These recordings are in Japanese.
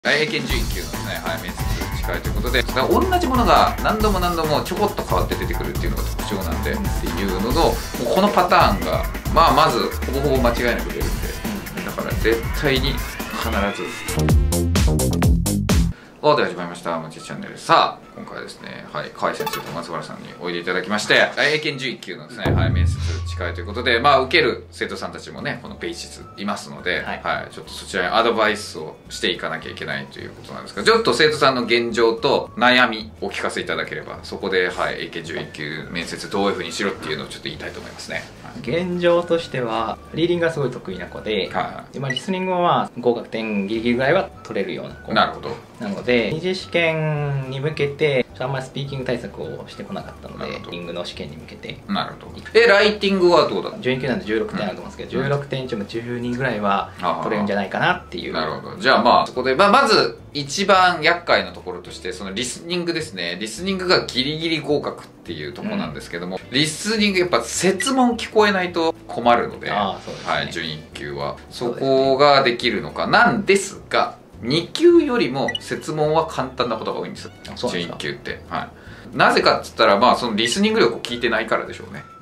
英検準1級のですね、面接近いということで、同じものが何度もちょこっと変わって出てくるっていうのが特徴なんで、っていうのの、もうこのパターンが、まずほぼ間違いなく出るんで、だから絶対に必ず。で始まりました、もちチャンネル。さあ、今回はですね、河合先生と松原さんにおいでいただきまして、英検準1級のですね、面接近いということで、受ける生徒さんたちもね、このベーシスいますので、ちょっとそちらにアドバイスをしていかなきゃいけないということなんですが、ちょっと生徒さんの現状と悩みをお聞かせいただければ、そこで、英検準1級面接どういうふうにしろっていうのをちょっと言いたいと思いますね。 現状としてはリーディングがすごい得意な子で、リスニングは合格点ギリギリぐらいは取れるような子なので、二次試験に向けてあんまりスピーキング対策をしてこなかったので、リーディングの試験に向けて。 なるほど。ライティングはどうだった？ 準1級なんで16点あると思うんですけど、16点中も12ぐらいは取れるんじゃないかなっていう。 なるほど。じゃあそこでまず一番厄介なところとして、そのリスニングですね。リスニングがギリギリ合格っていうところなんですけども、リスニングやっぱ設問聞こえないと困るので、準1級はそこができるのかなんですが、2級よりも設問は簡単なことが多いんですよ、準1級って。なぜかっつったら、そのリスニング力を聞いてないからでしょうね。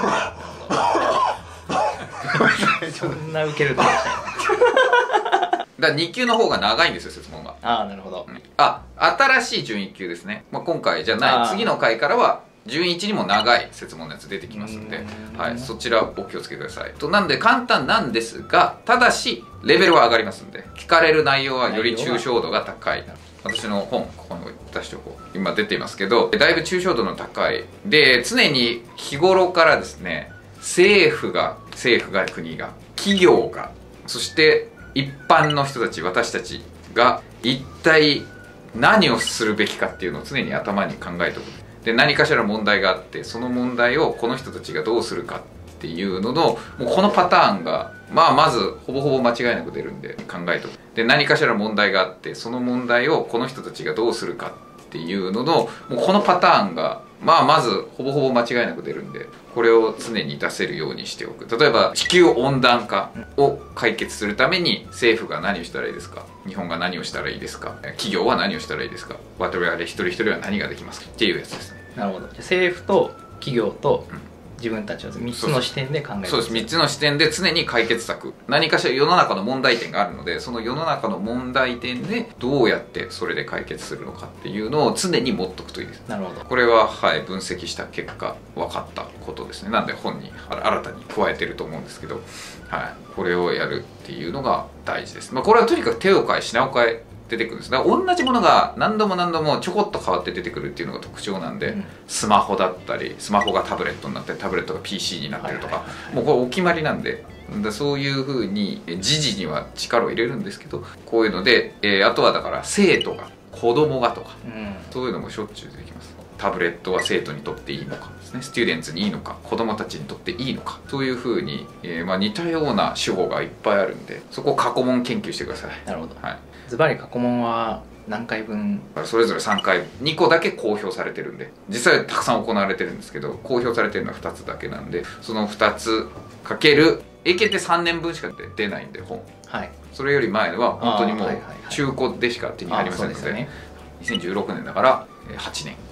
そんな受けるとだから2級の方が長いんですよ、設問が。 なるほど。 新しい準1級ですね。今回じゃない次の回からは準1にも長い設問のやつ出てきますんで、そちらお気をつけください。なんで簡単なんですが、ただしレベルは上がりますんで、聞かれる内容はより抽象度が高い。私の本ここに出しておこう。今出ていますけど、だいぶ抽象度の高いで、常に日頃からですね、政府が国が企業が、そして一般の人たち、私たちが一体何をするべきかっていうのを常に頭に考えておく。で、何かしら問題があって、その問題をこの人たちがどうするかっていうのの、もうこのパターンがまずほぼ間違いなく出るんで考えておく。で、何かしら問題があって、その問題をこの人たちがどうするかっていうのの、もうこのパターンがまずほぼ間違いなく出るんで、これを常に出せるようにしておく。例えば地球温暖化を解決するために政府が何をしたらいいですか、日本が何をしたらいいですか、企業は何をしたらいいですか、我々一人一人は何ができますかっていうやつですね。 なるほど。政府と企業と自分たちは3つの視点で考える。 そうです。3つの視点で常に解決策、何かしら世の中の問題点があるので、その世の中の問題点でどうやってそれで解決するのかっていうのを常に持っとくといいです。 なるほど。 これは分析した結果分かったことですね。なんで本に新たに加えてると思うんですけど、これをやるっていうのが大事です。これはとにかく手を変え品を変え出てくるんです。だから同じものが何度もちょこっと変わって出てくるっていうのが特徴なんで、スマホだったり、スマホがタブレットになってタブレットが PC になってるとか、もうこれお決まりなんで、そういうふうに時事には力を入れるんですけど、こういうので、あとはだから生徒が子供がとか、そういうのもしょっちゅう出てきます。タブレットは生徒にとっていいのかですね、スチューデンツにいいのか、子供たちにとっていいのか、そういうふうに、似たような手法がいっぱいあるんで、そこを過去問研究してください。 なるほど。ズバリ過去問は何回分？ それぞれ3回、2個だけ公表されてるんで、実際たくさん行われてるんですけど、公表されてるのは2つだけなんで、その2つかける英検って3年分しか出ないんで、本。それより前は本当にもう中古でしか手に入りませんので、2016年だから8年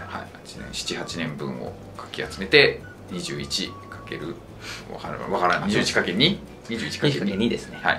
7、8年分をかき集めて、21かけるわからない、21×2 21×2 ですね。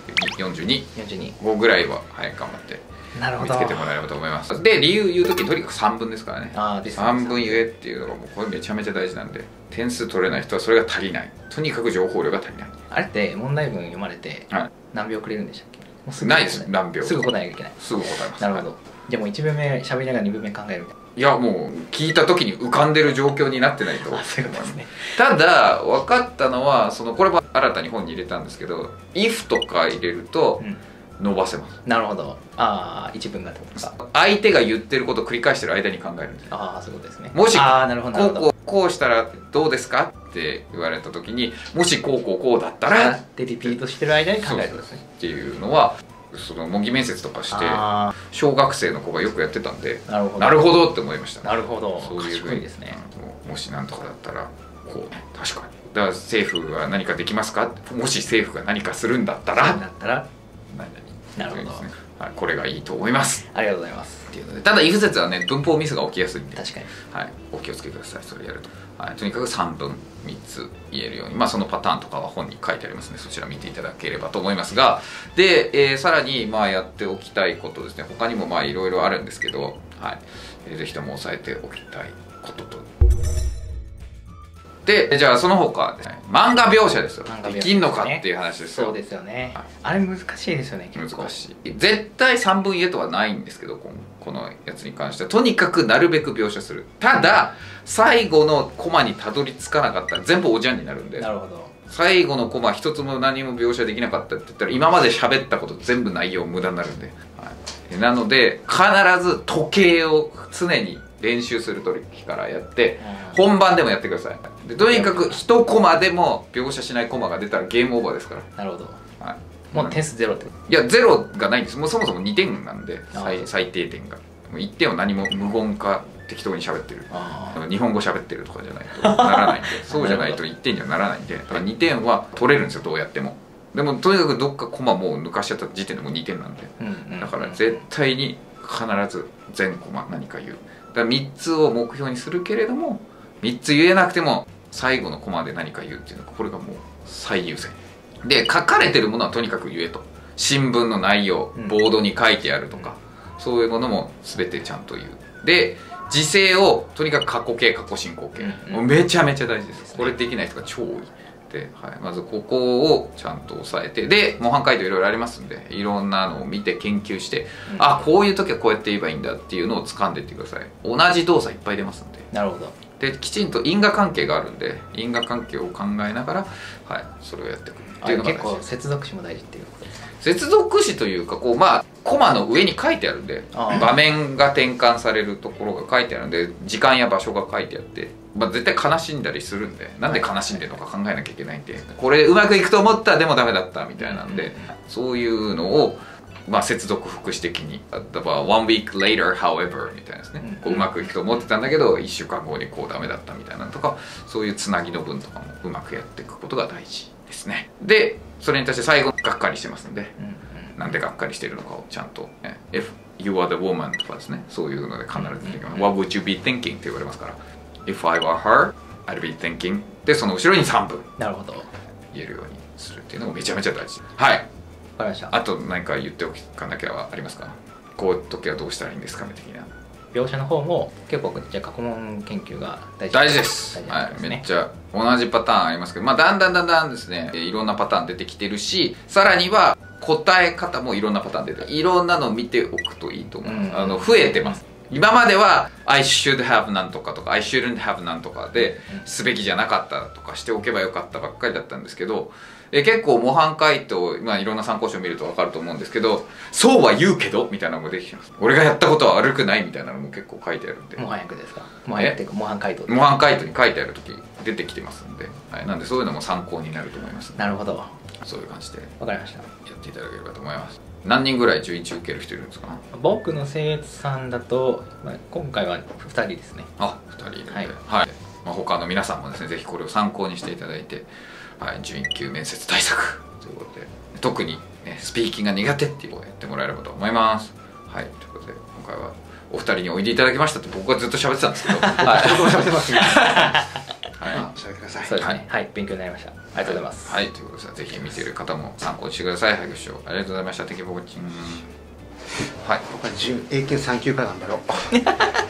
21×2、42ぐらいは頑張って見つけてもらえればと思います。で、理由言う時にとにかく3分ですからね。3分言えっていうのがもうこれめちゃめちゃ大事なんで、点数取れない人はそれが足りない。とにかく情報量が足りない。 あれって問題文読まれて何秒くれるんでしたっけ？ ないです。何秒。 すぐ答えなきゃいけない。 すぐ答えます。 なるほど。じゃあもう1文目喋りながら2文目考えるみたいな。 いや、もう聞いた時に浮かんでる状況になってないと。 そういうことですね。 ただ分かったのは、これも新たに本に入れたんですけど、if とか入れると伸ばせます。 なるほど。一文がってことですか。 相手が言ってることを繰り返してる間に考えるんです。 そういうことですね。 もしこうしたらどうですかって言われた時に、もしこうだったらってリピートしてる間に考えるんですね。 っていうのは、模擬面接とかして小学生の子がよくやってたんで、なるほどって思いました。 なるほど。 そういう賢いですね。 もし何とかだったらこう、確かに。だから政府は何かできますか、もし政府が何かするんだったら何々。なるほど。 はい、これがいいと思います。 ありがとうございます。 っていうので、ただ if 説はね文法ミスが起きやすいんで、 確かに、 はい、お気をつけください。それやると、はい、とにかく3分3つ言えるように、そのパターンとかは本に書いてありますので、そちら見ていただければと思いますが、で、さらにやっておきたいことですね、他にもいろいろあるんですけど、はい、ぜひとも押さえておきたいことと。で、じゃあその他ですね、漫画描写ですよ。できんのかっていう話ですよ。 そうですよね。あれ難しいですよね、 結構。難しい。絶対3分言えとはないんですけど、このやつに関してはとにかくなるべく描写する。ただ最後のコマにたどり着かなかったら全部おじゃんになるんで。 なるほど。 最後のコマ一つも何も描写できなかったって言ったら、今まで喋ったこと全部内容無駄になるんで、はい、なので必ず時計を常に練習する時からやって、本番でもやってください。でとにかく1コマでも描写しないコマが出たらゲームオーバーですから。 なるほど、 はい、 もう点数ゼロって。 いやゼロがないんです。もうそもそも2点なんで、最低点が1点は何も無言か適当に喋ってる、日本語喋ってるとかじゃないとならないんでそうじゃないと1点にはならないんで、だから2点は取れるんですよ、どうやっても。でもとにかくどっかコマもう抜かしちゃった時点でもう2点なんで、だから絶対に必ず全コマ何か言う。だから3つを目標にするけれども、3つ言えなくても最後のコマで何か言うっていうのが、これがもう最優先で、書かれてるものはとにかく言えと。新聞の内容、ボードに書いてあるとか、そういうものも全てちゃんと言う。で時制をとにかく過去形過去進行形、もうめちゃめちゃ大事です。これできない人が超多いで、はい、まずここをちゃんと押さえて、で模範解答いろいろありますんで、いろんなのを見て研究して、あ、こういう時はこうやって言えばいいんだっていうのを掴んでいってください。同じ動作いっぱい出ますんで。 なるほど。 できちんと因果関係があるんで、因果関係を考えながら、はい、それをやっていくっていうのが大事。 結構接続詞も大事っていうことですか。 接続詞というか、コマの上に書いてあるんで、場面が転換されるところが書いてあるんで、時間や場所が書いてあって、絶対悲しんだりするんで、なんで悲しんでるのか考えなきゃいけないんで、これうまくいくと思ったらでもダメだったみたいなんで、そういうのを接続副詞的に、例えば one week later however みたいなですね、うまくいくと思ってたんだけど1週間後にこうダメだったみたいなのとか、そういうつなぎの文とかもうまくやっていくことが大事ですね。でそれに対して最後がっかりしてますんで、なんでがっかりしてるのかをちゃんと、If you are the woman とかですね、そういうので必ず出てきます。What would you be thinking って言われますから、If I were her I'd be thinking で、その後ろに3分なるほど言えるようにするっていうのもめちゃめちゃ大事。はい、わかりました。 あと何か言っておかなきゃありますか。こういう時はどうしたらいいんですかね的な。 描写の方も結構じゃあ過去問研究が大事です。はい、めっちゃ同じパターンありますけど、だんだんですね、いろんなパターン出てきてるし、さらには答え方もいろんなパターン出てる。いろんなのを見ておくといいと思います。増えてます。今までは I should have なんとかとか I shouldn't have なんとかですべきじゃなかったとかしておけばよかったばっかりだったんですけど、結構模範解答、いろんな参考書を見ると分かると思うんですけど、そうは言うけどみたいなのもできてます。俺がやったことは悪くないみたいなのも結構書いてあるんで。 模範訳ですか。模範訳っていうか模範解答。 模範解答に書いてある時出てきてますんで、はい、なんでそういうのも参考になると思います。 なるほど。 そういう感じで分かりました。やっていただければと思います。何人ぐらい11受ける人いるんですか。 僕の生徒さんだと、今回は2人ですね。 あ、2人いるんで、はい、他の皆さんもですね、ぜひこれを参考にしていただいて、はい、準1級面接対策ということで、特に、スピーキングが苦手っていうのをやってもらえればと思います。はい、ということで今回はお二人においでいただきましたって、僕はずっと喋ってたんですけど、はい、僕も喋ってますね。はい、喋ってください。 そうですね。はい、勉強になりました。ありがとうございます。 はい、ということでぜひ見てる方も参考にしてください。はい、ご視聴ありがとうございました。Thank you for watching。はい、 僕は英検3級から頑張ろう。